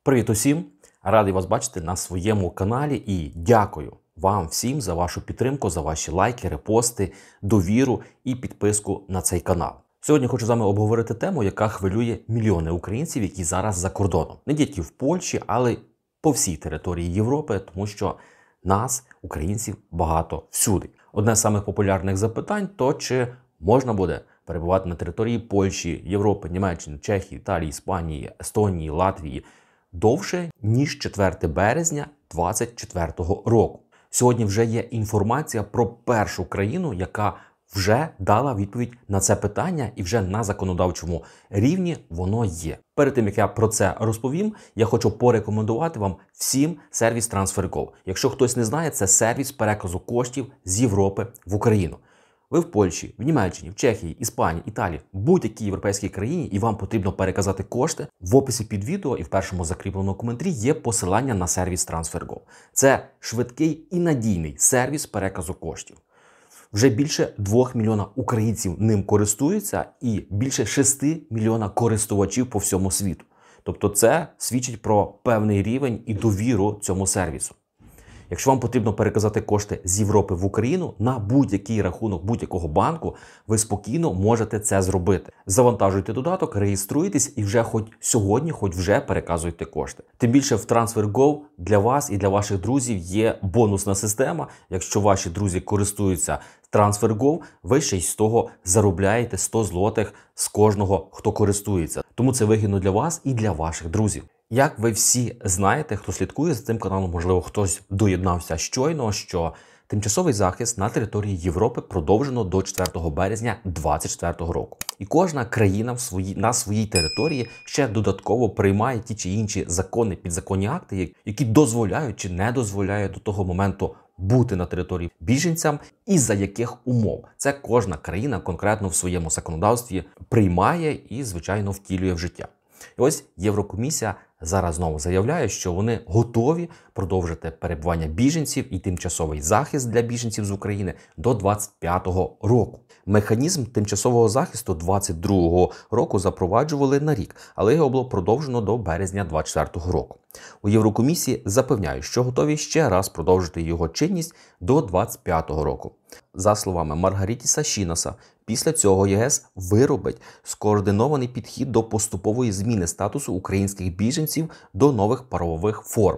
Привіт усім! Радий вас бачити на своєму каналі і дякую вам всім за вашу підтримку, за ваші лайки, репости, довіру і підписку на цей канал. Сьогодні хочу з вами обговорити тему, яка хвилює мільйони українців, які зараз за кордоном. Не тільки в Польщі, але й по всій території Європи, тому що нас, українців, багато всюди. Одне з самих популярних запитань – то чи можна буде перебувати на території Польщі, Європи, Німеччини, Чехії, Італії, Іспанії, Естонії, Латвії довше, ніж 4 березня 2024 року. Сьогодні вже є інформація про першу країну, яка вже дала відповідь на це питання і вже на законодавчому рівні воно є. Перед тим, як я про це розповім, я хочу порекомендувати вам всім сервіс TransferGo. Якщо хтось не знає, це сервіс переказу коштів з Європи в Україну. Ви в Польщі, в Німеччині, в Чехії, Іспанії, Італії, будь-якій європейській країні і вам потрібно переказати кошти, в описі під відео і в першому закріпленому коментарі є посилання на сервіс TransferGo. Це швидкий і надійний сервіс переказу коштів. Вже більше 2 мільйона українців ним користуються і більше 6 мільйона користувачів по всьому світу. Тобто це свідчить про певний рівень і довіру цьому сервісу. Якщо вам потрібно переказати кошти з Європи в Україну на будь-який рахунок будь-якого банку, ви спокійно можете це зробити. Завантажуйте додаток, реєструйтесь і вже хоч сьогодні, хоч вже переказуйте кошти. Тим більше в TransferGo для вас і для ваших друзів є бонусна система. Якщо ваші друзі користуються TransferGo, ви ще й з того заробляєте 100 злотих з кожного, хто користується. Тому це вигідно для вас і для ваших друзів. Як ви всі знаєте, хто слідкує за цим каналом, можливо, хтось доєднався щойно, що тимчасовий захист на території Європи продовжено до 4 березня 2024 року. І кожна країна на своїй території ще додатково приймає ті чи інші закони, підзаконні акти, які дозволяють чи не дозволяють до того моменту бути на території біженцям і за яких умов. Це кожна країна конкретно в своєму законодавстві приймає і, звичайно, втілює в життя. І ось Єврокомісія зараз знову заявляє, що вони готові продовжити перебування біженців і тимчасовий захист для біженців з України до 2025 року. Механізм тимчасового захисту 2022 року запроваджували на рік, але його було продовжено до березня 2024 року. У Єврокомісії запевняють, що готові ще раз продовжити його чинність до 2025 року. За словами Маргарітіса Шінаса, після цього ЄС виробить скоординований підхід до поступової зміни статусу українських біженців до нових правових форм.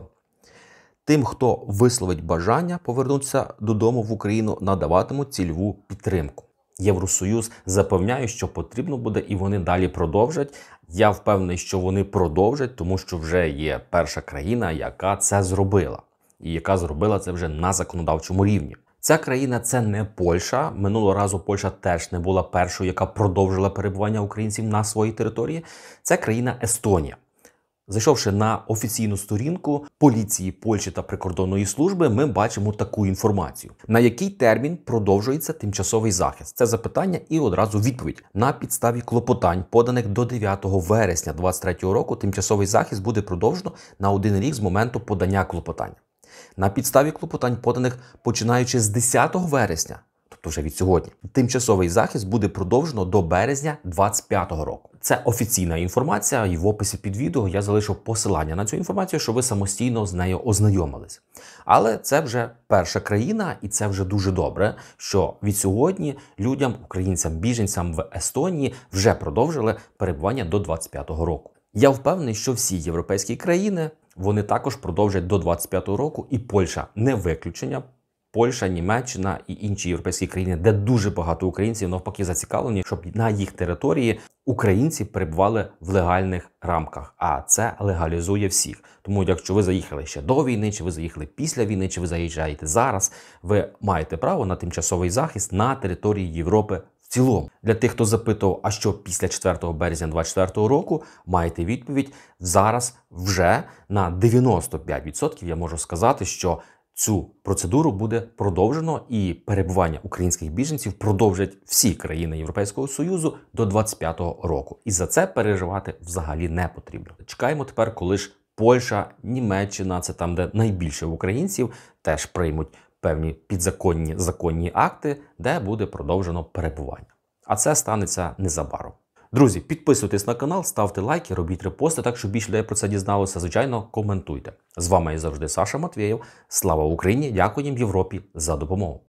Тим, хто висловить бажання повернутися додому в Україну, надаватимуть цільову підтримку. Євросоюз запевняє, що потрібно буде, і вони далі продовжать. Я впевнений, що вони продовжать, тому що вже є перша країна, яка це зробила. І яка зробила це вже на законодавчому рівні. Ця країна – це не Польща. Минулого разу Польща теж не була першою, яка продовжила перебування українців на своїй території. Це країна Естонія. Зайшовши на офіційну сторінку поліції Польщі та прикордонної служби, ми бачимо таку інформацію. На який термін продовжується тимчасовий захист? Це запитання і одразу відповідь. На підставі клопотань, поданих до 9 вересня 2023 року, тимчасовий захист буде продовжено на 1 рік з моменту подання клопотання. На підставі клопотань, поданих починаючи з 10 вересня, тобто вже від сьогодні, тимчасовий захист буде продовжено до березня 2025 року. Це офіційна інформація, і в описі під відео я залишив посилання на цю інформацію, щоб ви самостійно з нею ознайомились. Але це вже перша країна, і це вже дуже добре, що від сьогодні людям, українцям, біженцям в Естонії вже продовжили перебування до 2025 року. Я впевнений, що всі європейські країни, вони також продовжать до 2025 року, і Польща не виключення. Польща, Німеччина і інші європейські країни, де дуже багато українців, навпаки, зацікавлені, щоб на їх території українці перебували в легальних рамках. А це легалізує всіх. Тому якщо ви заїхали ще до війни, чи ви заїхали після війни, чи ви заїжджаєте зараз, ви маєте право на тимчасовий захист на території Європи в цілому. Для тих, хто запитував, а що після 4 березня 2024 року, маєте відповідь. Зараз вже на 95% я можу сказати, що цю процедуру буде продовжено, і перебування українських біженців продовжать всі країни Європейського Союзу до 2025 року. І за це переживати взагалі не потрібно. Чекаємо тепер, коли ж Польща, Німеччина, це там, де найбільше українців, теж приймуть певні законні акти, де буде продовжено перебування. А це станеться незабаром. Друзі, підписуйтесь на канал, ставте лайки, робіть репости, так щоб більше людей про це дізналося. Звичайно, коментуйте. З вами, як завжди, Саша Матвєєв. Слава Україні! Дякуємо Європі за допомогу.